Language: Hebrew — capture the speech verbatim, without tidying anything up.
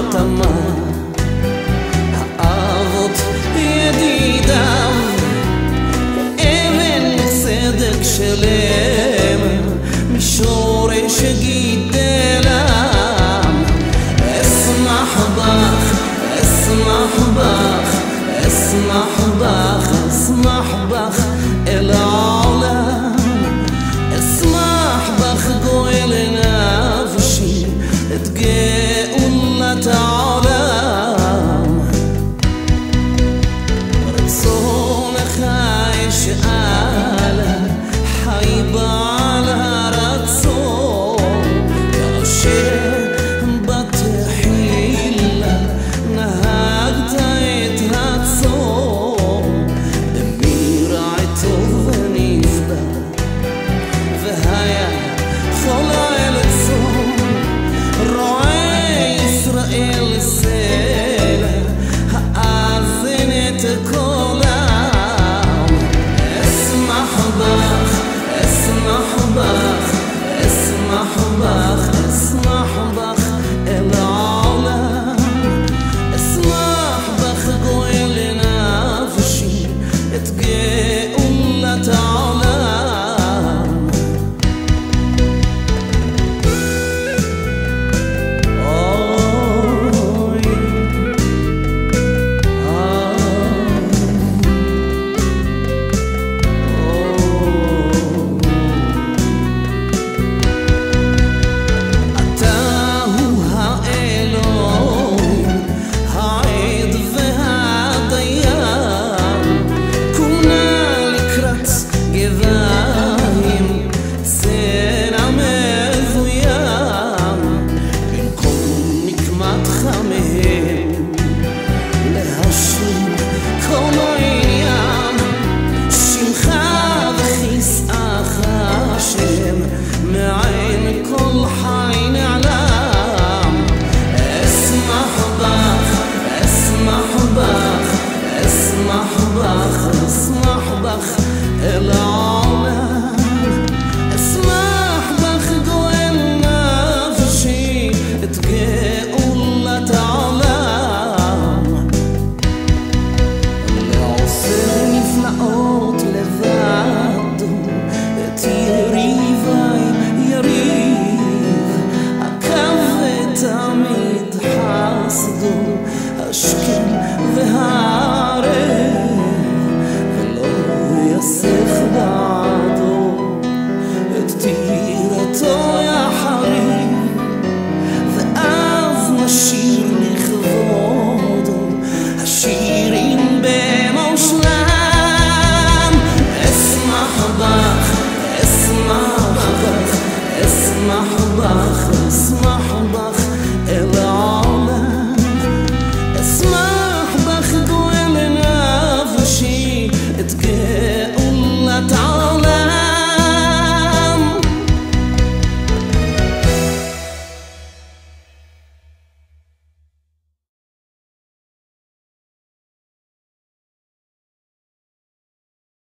תמה האבות ידידם אבן צדק שלם משורש גידלם אשמח בך אשמח בך אשמח בך אשמח בך אל העולם אשמח בך גואל נפשי את גאולת העולם רצונך אשאל חי בעל הרצון כאשר בתחילה נהגת את הצום במרע טוב ונפלא והיה חול אל צום רואה ישראל סלע האזן את קולם אשמח בך אשמח בך אשמח בך אשמח בך אל העולם אשמח בך גואל נפשי את גאולת העולם אוי אתה הוא האלוהים העד והדיין כונה לקראת גבהים צנע מבוים במקום נקמתך מהם להשלים כל העניין שמך וכיסאך השם מעין כל חי נעלם אשמח בך אשמח בך אשמח בך אשמח בך אל העולם אשמח בך גואל נפשי את גאולת העולם לעושה נפלאות לבדו את יריבי יריב עקב ותמיד חסדו השכם וה